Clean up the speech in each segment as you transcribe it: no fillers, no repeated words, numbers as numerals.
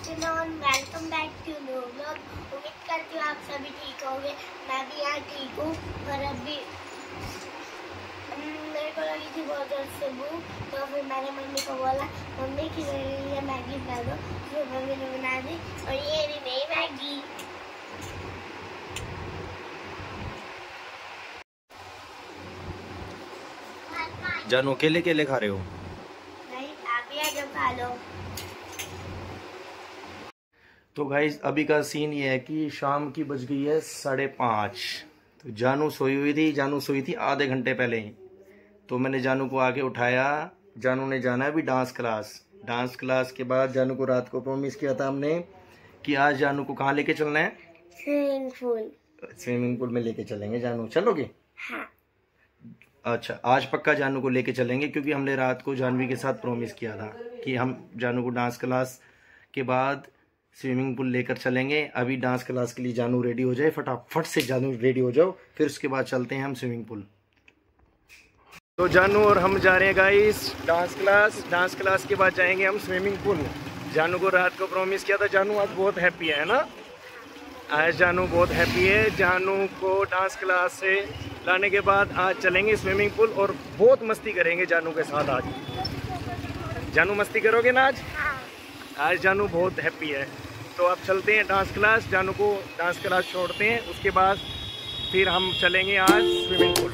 Afternoon, welcome back to new vlog. उम्मीद करती हूँ आप सभी ठीक होंगे। मैं भी यहाँ ठीक हूँ। और अभी मेरे को लगी थी बहुत जोर से भूख, तो फिर मैंने मम्मी को बोला मम्मी की मेरे लिए मैगी बना दो। फिर मम्मी ने बना दी और ये भी मेरी मैगी। जानू अकेले अकेले खा रहे हो? नहीं, आप ही आ जाओ खा लो। तो गाइस अभी का सीन ये है कि शाम की बज गई है 5:30। तो जानू सोई हुई थी। जानू सोई थी आधे घंटे पहले ही। तो मैंने जानू को आके उठाया। जानू ने जाना है अभी डांस क्लास। डांस क्लास के बाद जानू को रात को प्रॉमिस किया था हमने कि आज जानू को कहाँ लेके चलना है? Swimming pool. स्विमिंग पूल में लेके चलेंगे। जानू चलोगे? हाँ। अच्छा, आज पक्का जानू को लेके चलेंगे, क्योंकि हमने रात को जानवी के साथ प्रॉमिस किया था कि हम जानू को डांस क्लास के बाद स्विमिंग पूल लेकर चलेंगे। अभी डांस क्लास के लिए जानू रेडी हो जाए, फटाफट से जानू रेडी हो जाओ, फिर उसके बाद चलते हैं हम स्विमिंग पूल। तो जानू और हम जा रहे हैं guys dance class. Dance class के बाद जाएंगे हम स्विमिंग पूल। जानू को रात को प्रॉमिस किया था। जानू आज बहुत हैप्पी है ना? आज जानू बहुत हैप्पी है। जानू को डांस क्लास से लाने के बाद आज चलेंगे स्विमिंग पूल और बहुत मस्ती करेंगे जानू के साथ। आज जानू मस्ती करोगे ना? आज जानू बहुत हैप्पी है। तो अब चलते हैं डांस क्लास। जानू को डांस क्लास छोड़ते हैं, उसके बाद फिर हम चलेंगे आज स्विमिंग पूल।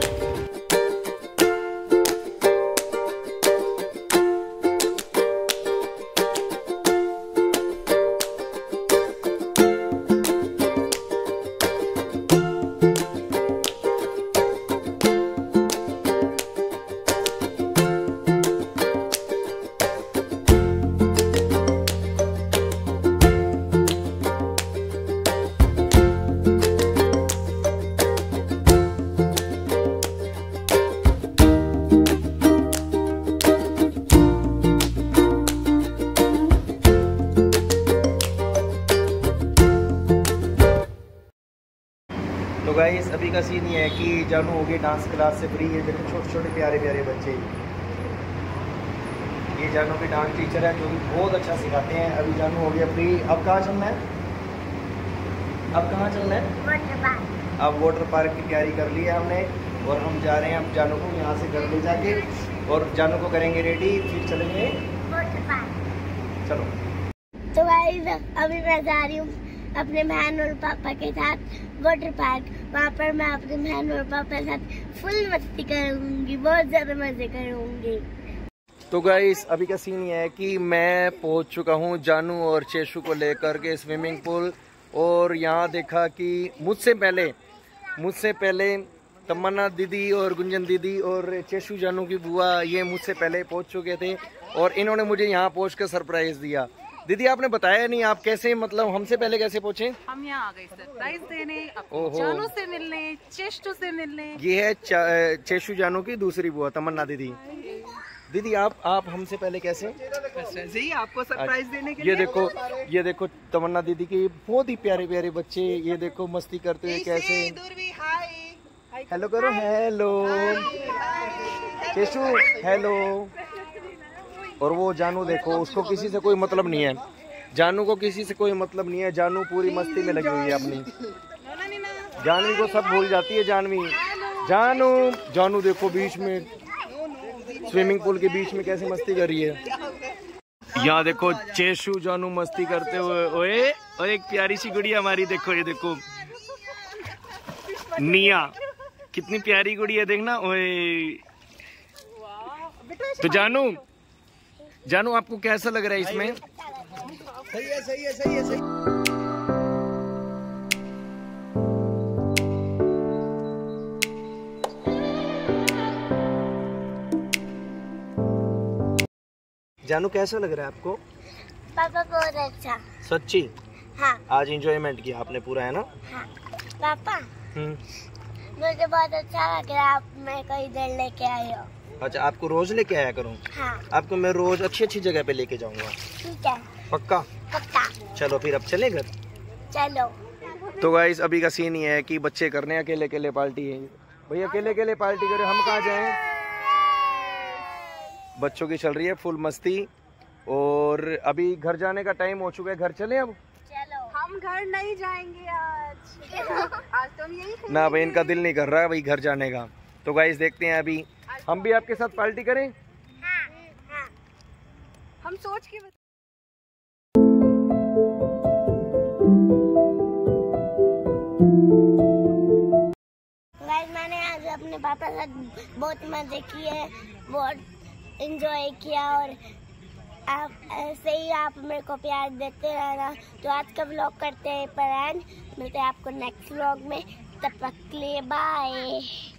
तो गाइस अभी का सीन ये है कि जानू हो गई डांस क्लास से फ्री। है देखो छोटे छोटे प्यारे प्यारे बच्चे। ये जानू के डांस टीचर है जो कि बहुत अच्छा सिखाते हैं। अभी जानू हो गया फ्री। अब कहाँ चलना है? अब कहाँ चलना है? Water park. अब वाटर पार्क की तैयारी कर ली है हमने और हम जा रहे हैं अब जानू को यहाँ से घर ले जाके और जानू को करेंगे रेडी, फिर चलेंगे वाटर पार्क। चलो। तो गाइस अभी मैं जा रही हूँ अपने बहन और पापा के साथ वाटर पार्क। वहाँ पर मैं अपने बहन और पापा के साथ फुल मस्ती करूँगी, बहुत ज़्यादा मजे करूँगी। तो गाइस अभी का सीन ये है कि मैं पहुंच चुका हूं जानू और चेशु को लेकर के स्विमिंग पूल। और यहाँ देखा कि मुझसे पहले तमन्ना दीदी और गुंजन दीदी और चेशु जानू की बुआ ये मुझसे पहले पहुंच चुके थे और इन्होंने मुझे यहाँ पहुँच कर सरप्राइज दिया। दीदी आपने बताया नहीं, आप कैसे मतलब हमसे पहले कैसे पहुँचे? हम यहाँ आ गए सरप्राइज देने, जानू से मिलने, चेशु से मिलने। ये है चेशु जानू की दूसरी बुआ तमन्ना दीदी। दीदी आप हमसे पहले कैसे? वैसे ही आपको सरप्राइज देने के लिए। ये देखो तमन्ना दीदी के बहुत ही प्यारे प्यारे बच्चे। ये देखो मस्ती करते हुए कैसे। हेलो करो। हेलो चेशु, हेलो। और वो जानू देखो, उसको किसी से कोई मतलब नहीं है। जानू को किसी से कोई मतलब नहीं है। जानू पूरी मस्ती में लगी हुई है अपनी। जानवी को सब भूल जाती है जानवी। जानू देखो बीच में स्विमिंग पूल के बीच में कैसे मस्ती कर रही है। यहाँ देखो चेशु जानू मस्ती करते हुए। ओए और एक प्यारी सी गुड़िया हमारी देखो, ये देखो निया, कितनी प्यारी गुड़िया देखना। ओए तो जानू आपको कैसा लग रहा है इसमें? सही है। जानू कैसा लग रहा है आपको? पापा बहुत अच्छा। सच्ची? हाँ। आज एंजॉयमेंट किया आपने पूरा, है ना? हाँ। पापा मुझे बहुत अच्छा लग रहा है, आप मैं कहीं देर लेके आई हो। अच्छा, आपको रोज लेके आया करूँ? हाँ। आपको मैं रोज अच्छी अच्छी जगह पे लेके जाऊंगा। ठीक है। पक्का? पक्का। चलो फिर अब चले घर। चलो। तो गाइस अभी का सीन ये है कि बच्चे करने अकेले अकेले पार्टी है। भैया अकेले अकेले पार्टी करे, हम कहाँ जाएं? बच्चों की चल रही है फुल मस्ती और अभी घर जाने का टाइम हो चुका है, घर चले अब। चलो हम घर नहीं जाएंगे आज। आज तो हम यही खेलेंगे। ना भाई इनका दिल नहीं कर रहा है भाई घर जाने का। तो गाइस देखते हैं अभी हम भी आपके साथ पार्टी करें। हाँ। हम सोच के गाइस मैंने आज अपने पापा के साथ बहुत मजे किए, बहुत एंजॉय किया और आप ऐसे ही आप मेरे को प्यार देते रहना। तो आज का व्लॉग करते हैं पर एंड, मिलते हैं आपको नेक्स्ट व्लॉग में, तब तक के लिए बाय।